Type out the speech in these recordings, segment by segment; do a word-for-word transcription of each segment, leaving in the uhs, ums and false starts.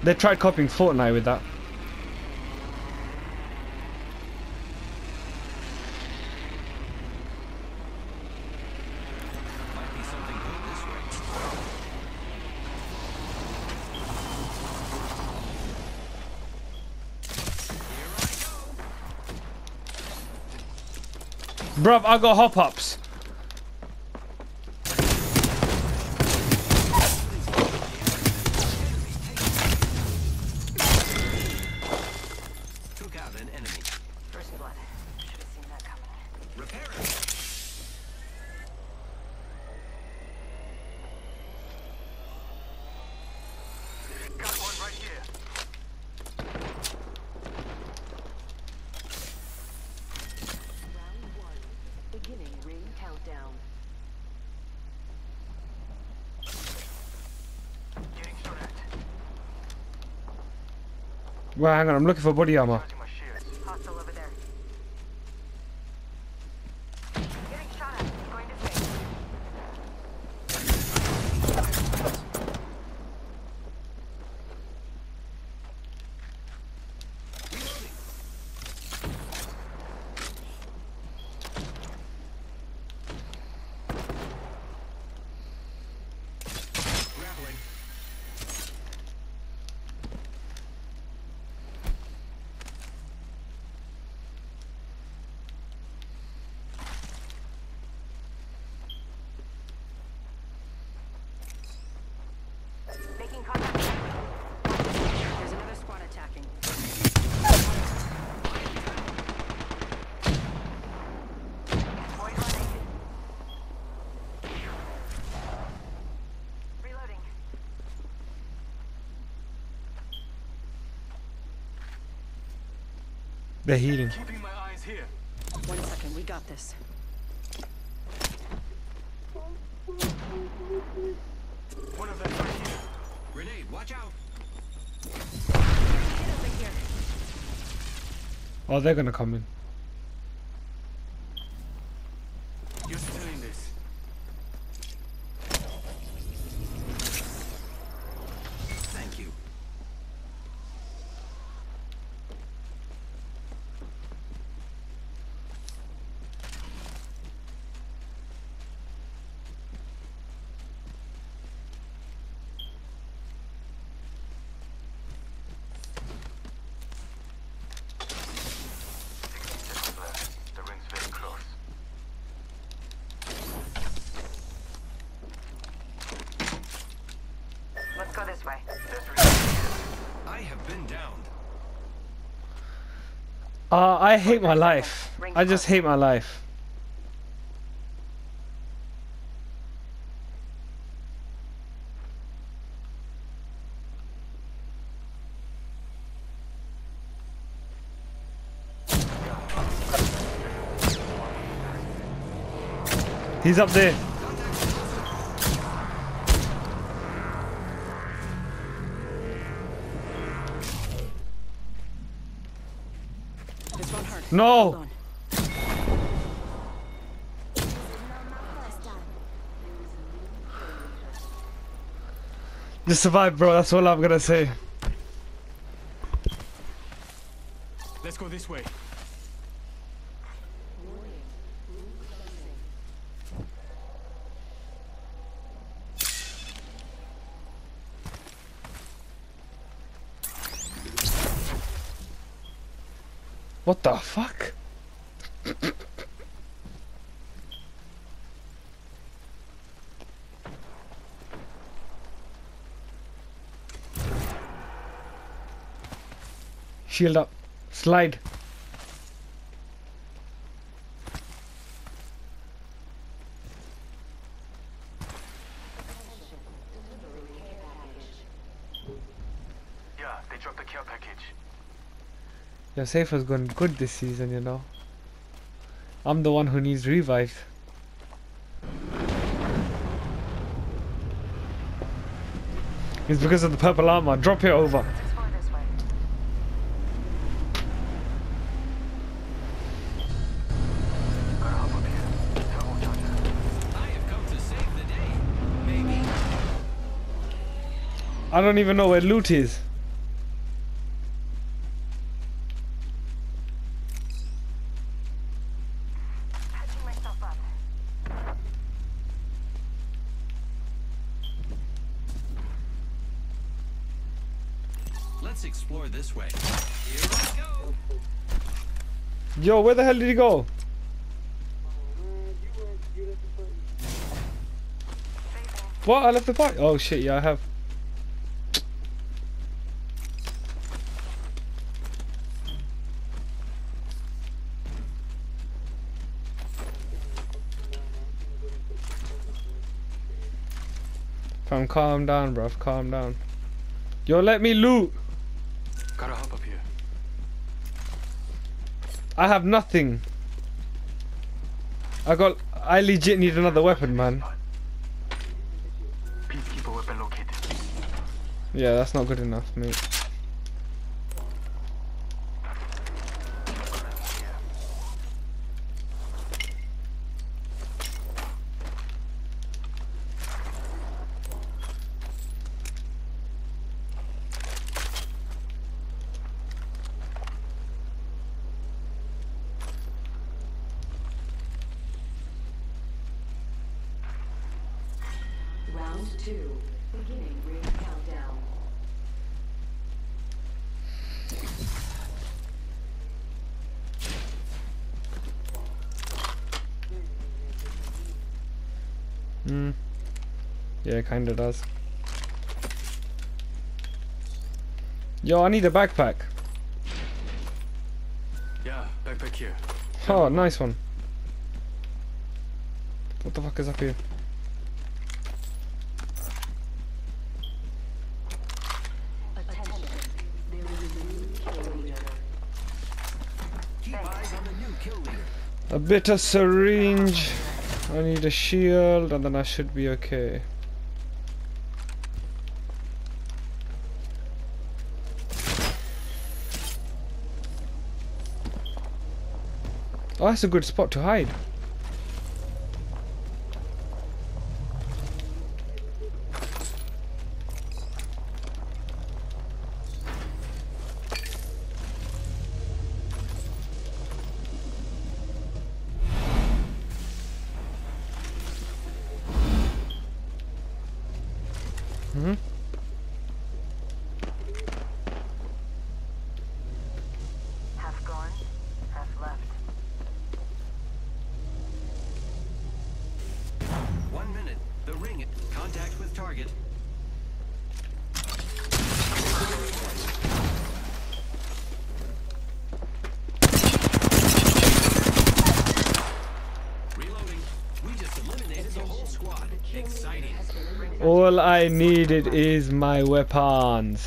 They tried copying Fortnite with that. Bruv, I got hop ups. Took out an enemy. First blood. Should have seen that coming. Repair it. Got one right here. Round one. Beginning ring countdown. Getting shot at. Well, hang on, I'm looking for body armor. Charging my shields. Hostile over there. Getting shot at. Going to face. Grappling. Making contact. There's another squad attacking. Void running. Reloading. They're healing. Keeping my eyes here. One second, we got this. One of them right here. Grenade, watch out. Oh, they're gonna come in. You're still in this. Thank you. The ring's very close. Let's go this way. I have been downed. Uh, I hate my life. I just hate my life. He's up there. This won't hurt. No. Hold on. Just survive, bro. That's all I'm gonna say. Let's go this way. What the fuck? Shield up. Slide. Yeah, they dropped the care package. Your safe has gone good this season, you know. I'm the one who needs revived. It's because of the purple armor. Drop it over. Let's explore this way. Gotta hop up here. Thermal charger. I have come to save the day. Maybe. I don't even know where loot is. Let's explore this way. Here I go. Yo, where the hell did he go? What? I left the party? Oh shit, yeah I have. Fam, calm down, bruv, calm down. Yo, let me loot. Gotta hop up here. I have nothing. I got. I legit need another weapon, man. Peacekeeper weapon located. Yeah, that's not good enough, mate. Round two. Beginning ring countdown. Hmm. Yeah, kinda does. Yo, I need a backpack. Yeah, backpack here. Oh, nice one. What the fuck is up here? Attention. There is a new kill leader. Keep eyes on the new kill leader. A bit of syringe. I need a shield, and then I should be okay. Oh, that's a good spot to hide. Hmm? Half gone, half left. One minute. The ring. Contact with target. Reloading. We just eliminated the whole squad. Exciting. All I needed is my weapons.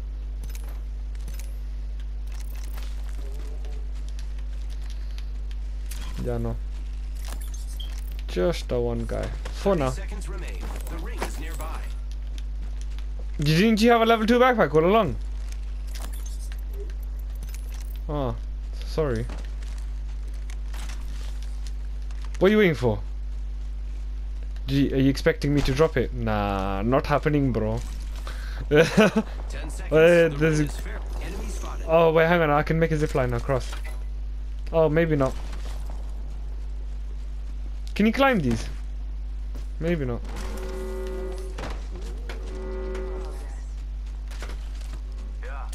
Yeah, no. Just the one guy. For now. Seconds remain. The ring is nearby. Didn't you have a level two backpack all along? Oh, sorry. What are you waiting for? Gee, are you expecting me to drop it? Nah, not happening, bro. Ten seconds. Uh, The there's ring a- is fair. Enemy spotted. Oh, wait, hang on. I can make a zipline across. Oh, maybe not. Can you climb these? Maybe not. Yeah.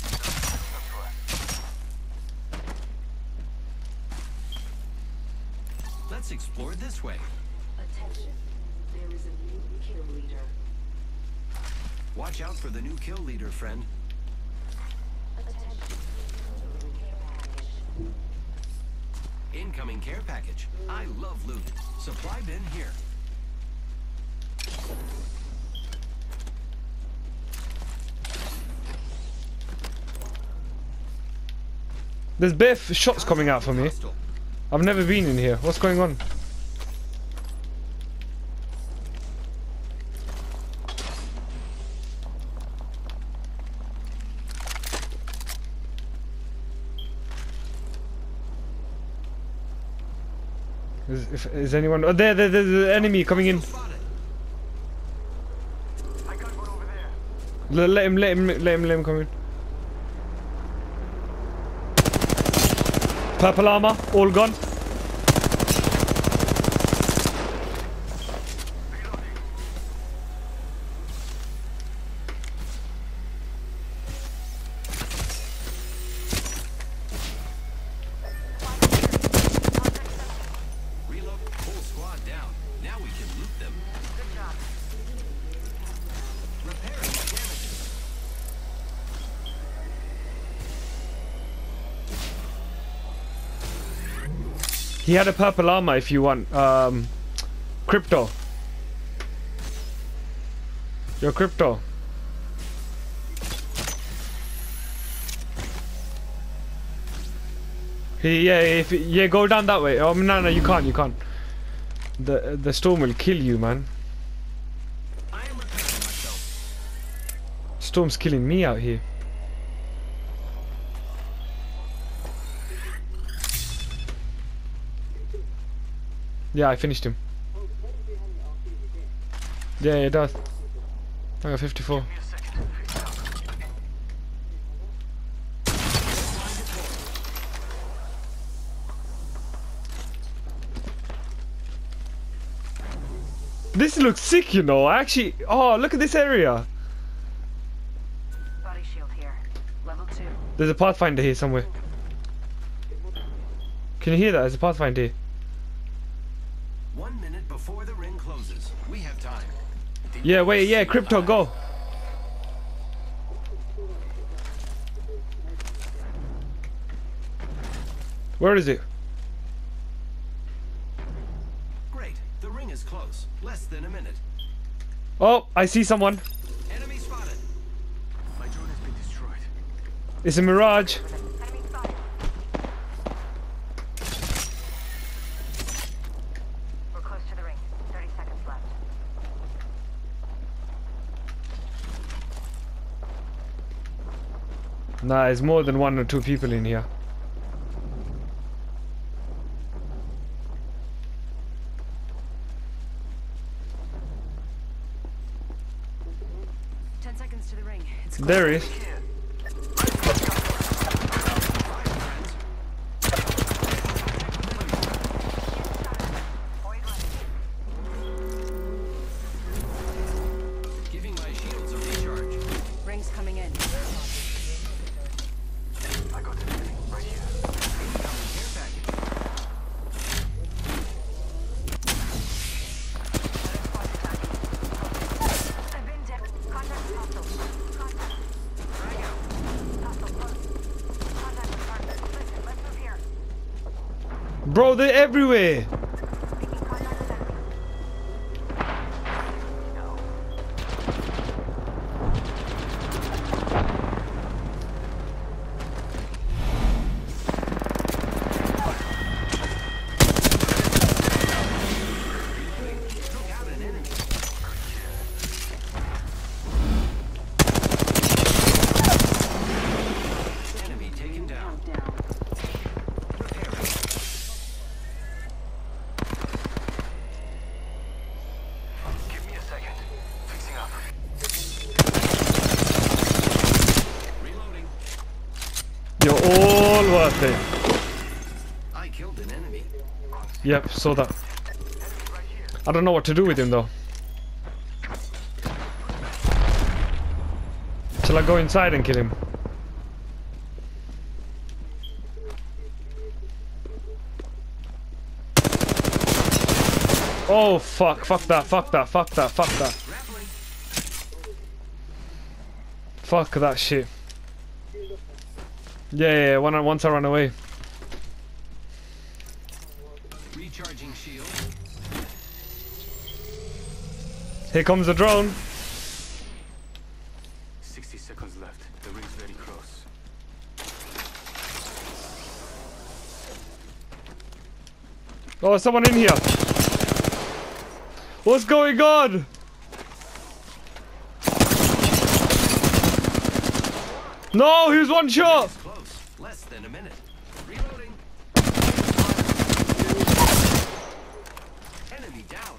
Let's explore this way. Attention. There is a new kill leader. Watch out for the new kill leader, friend. Attention. Incoming care package. I love loot. Supply bin here. There's bare f- shots coming out for me. Hostile. I've never been in here. What's going on? Is, if, is anyone? Oh, there, there, there's an enemy coming in. Spotted. I got one over there. Let, let him, let him, let him, let him come in. Purple armor, all gone. He had a purple armor if you want. Um, Crypto. Yo, Crypto. He, yeah, if yeah, go down that way. Oh no, no, you can't, you can't. The the storm will kill you, man. I am repairing myself. Storm's killing me out here. Yeah, I finished him. Yeah, it does. I got fifty-four. This looks sick, you know. Actually, oh, look at this area. Body shield here. Level two. There's a pathfinder here somewhere. Can you hear that? There's a pathfinder here. One minute before the ring closes. We have time. Yeah, wait, yeah, Crypto, go. Where is it? Great. The ring is close. Less than a minute. Oh, I see someone. Enemy spotted. My drone has been destroyed. It's a mirage. Enemy spotted. We're close to the ring. thirty seconds left. Nah, there's more than one or two people in here. Ten seconds to the ring. It's There he is. Giving my shields a recharge. Rings coming in. I got an enemy right here. Incoming care package. I've been down. Contact hostile. Contact. Frag out. Hostile close. Contact with partner. Listen, let's move here. Bro, they're everywhere. Making contact with enemy. No. Took out an enemy. Enemy taken down. Down. Repairing. Give me a second. Fixing up. Reloading. You're all worth it. I killed an enemy. Yep, saw that. Enemy right here. I don't know what to do with him though. Shall I go inside and kill him? Oh fuck, fuck that, fuck that, fuck that, fuck that. Grappling. Fuck that shit. Yeah, yeah, yeah, when I, once I run away. Recharging shield. Here comes the drone. sixty seconds left. The ring's very close. Oh, someone in here. What's going on? No, he was one shot. It's close. Less than a minute. Reloading. Enemy down.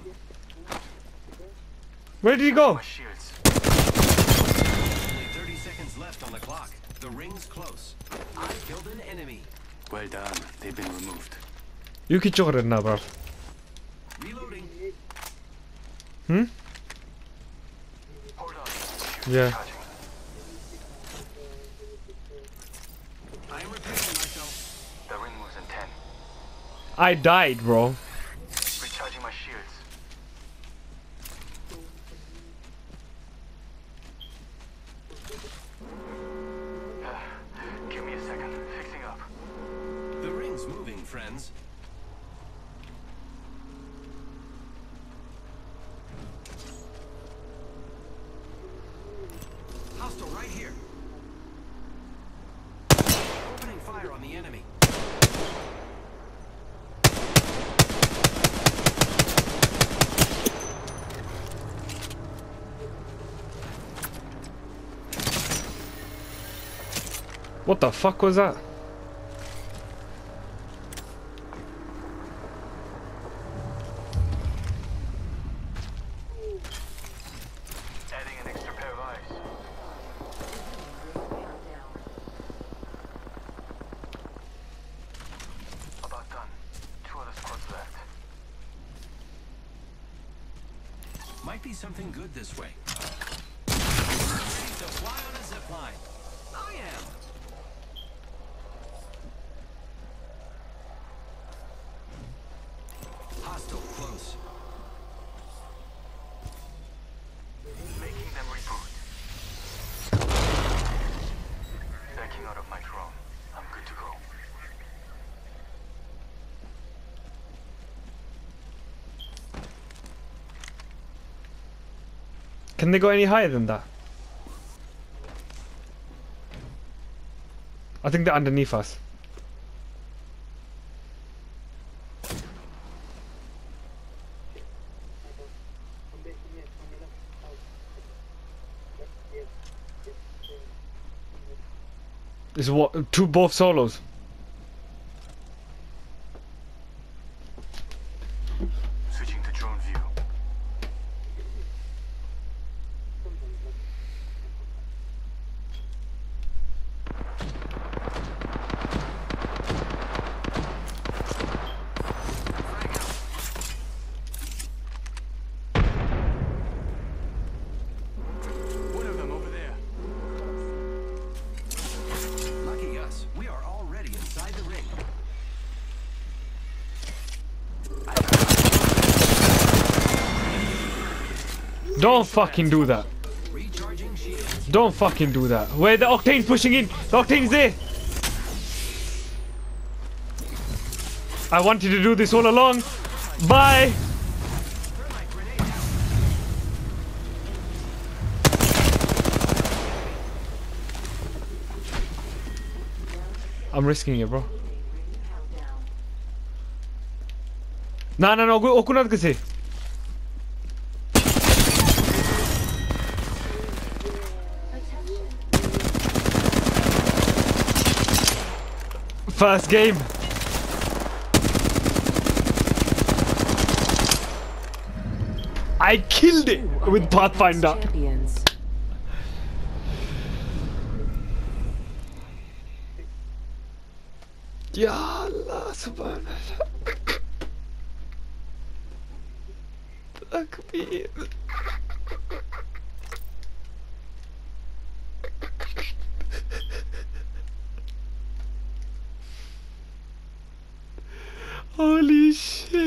Where did he go? Shields. Only thirty seconds left on the clock. The ring's close. I killed an enemy. Well done. They've been removed. You can choke it now, bro. Reloading. Hmm? Hold on. Yeah. I am repairing myself. The ring moves in ten. I died, bro. Recharging my shields. Give me a second. Fixing up. The ring's moving, friends. the enemy. What the fuck was that? Adding an extra pair of eyes. About done. Two other squads left. Might be something good this way. Ready to fly on a zip line. I am. Hostile close. Making them reboot. Backing out of my drone. I'm good to go. Can they go any higher than that? I think they're underneath us. Is what two both solos? Switching to drone view. One of them over there. Lucky us, we are already inside the ring. Don't fucking do that. Recharging shields. Don't fucking do that. Where the Octane's pushing in. The Octane's there. I wanted to do this all along. Bye. Thermite grenade out. I'm risking it, bro. No, no, no. Go, oku na kasi. First game. I killed it with Pathfinder. Champions. Ya Allah, subhanallah. Takbir. Holy shit.